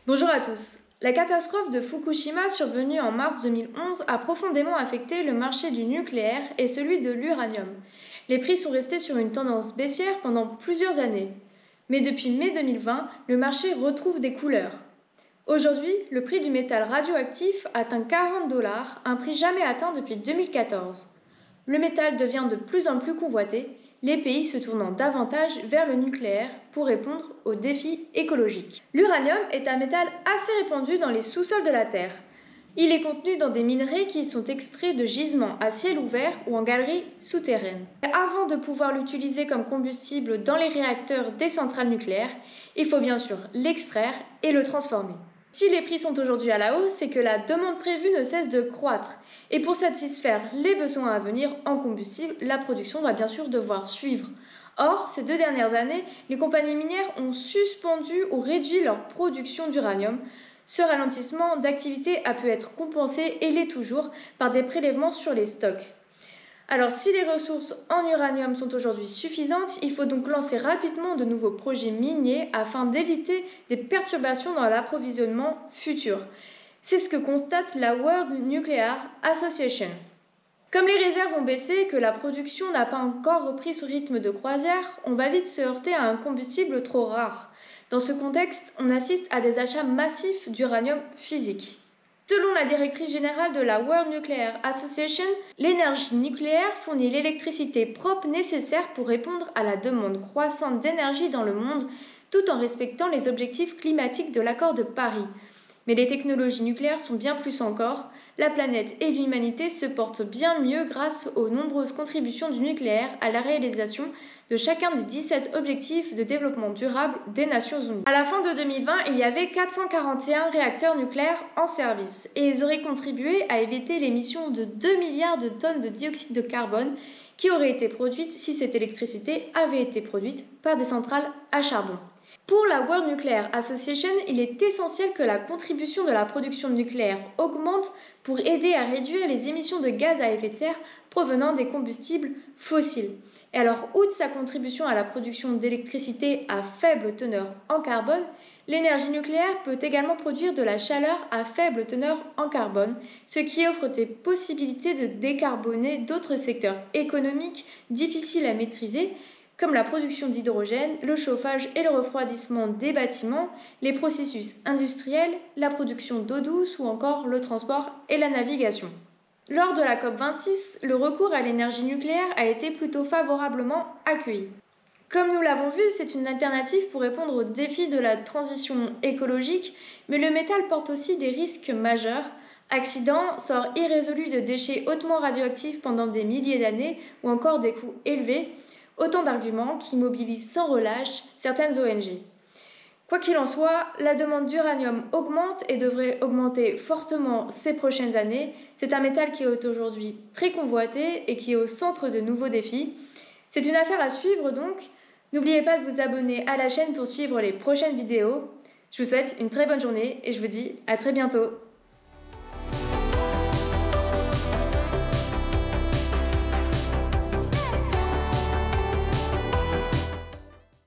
Bonjour à tous. La catastrophe de Fukushima survenue en mars 2011 a profondément affecté le marché du nucléaire et celui de l'uranium. Les prix sont restés sur une tendance baissière pendant plusieurs années. Mais depuis mai 2020, le marché retrouve des couleurs. Aujourd'hui, le prix du métal radioactif atteint 40 $, un prix jamais atteint depuis 2014. Le métal devient de plus en plus convoité, les pays se tournant davantage vers le nucléaire pour répondre aux défis écologiques. L'uranium est un métal assez répandu dans les sous-sols de la Terre. Il est contenu dans des minerais qui sont extraits de gisements à ciel ouvert ou en galeries souterraines. Avant de pouvoir l'utiliser comme combustible dans les réacteurs des centrales nucléaires, il faut bien sûr l'extraire et le transformer. Si les prix sont aujourd'hui à la hausse, c'est que la demande prévue ne cesse de croître. Et pour satisfaire les besoins à venir en combustible, la production va bien sûr devoir suivre. Or, ces 2 dernières années, les compagnies minières ont suspendu ou réduit leur production d'uranium. Ce ralentissement d'activité a pu être compensé et l'est toujours par des prélèvements sur les stocks. Alors, si les ressources en uranium sont aujourd'hui suffisantes, il faut donc lancer rapidement de nouveaux projets miniers afin d'éviter des perturbations dans l'approvisionnement futur. C'est ce que constate la World Nuclear Association. Comme les réserves ont baissé et que la production n'a pas encore repris ce rythme de croisière, on va vite se heurter à un combustible trop rare. Dans ce contexte, on assiste à des achats massifs d'uranium physique. Selon la directrice générale de la World Nuclear Association, l'énergie nucléaire fournit l'électricité propre nécessaire pour répondre à la demande croissante d'énergie dans le monde, tout en respectant les objectifs climatiques de l'accord de Paris. Mais les technologies nucléaires sont bien plus encore. La planète et l'humanité se portent bien mieux grâce aux nombreuses contributions du nucléaire à la réalisation de chacun des 17 objectifs de développement durable des Nations Unies. À la fin de 2020, il y avait 441 réacteurs nucléaires en service et ils auraient contribué à éviter l'émission de 2 milliards de tonnes de dioxyde de carbone qui auraient été produites si cette électricité avait été produite par des centrales à charbon. Pour la World Nuclear Association, il est essentiel que la contribution de la production nucléaire augmente pour aider à réduire les émissions de gaz à effet de serre provenant des combustibles fossiles. Et alors, outre sa contribution à la production d'électricité à faible teneur en carbone, l'énergie nucléaire peut également produire de la chaleur à faible teneur en carbone, ce qui offre des possibilités de décarboner d'autres secteurs économiques difficiles à maîtriser, comme la production d'hydrogène, le chauffage et le refroidissement des bâtiments, les processus industriels, la production d'eau douce ou encore le transport et la navigation. Lors de la COP26, le recours à l'énergie nucléaire a été plutôt favorablement accueilli. Comme nous l'avons vu, c'est une alternative pour répondre aux défis de la transition écologique, mais le métal porte aussi des risques majeurs. Accidents, sorts irrésolus de déchets hautement radioactifs pendant des milliers d'années ou encore des coûts élevés. Autant d'arguments qui mobilisent sans relâche certaines ONG. Quoi qu'il en soit, la demande d'uranium augmente et devrait augmenter fortement ces prochaines années. C'est un métal qui est aujourd'hui très convoité et qui est au centre de nouveaux défis. C'est une affaire à suivre donc. N'oubliez pas de vous abonner à la chaîne pour suivre les prochaines vidéos. Je vous souhaite une très bonne journée et je vous dis à très bientôt.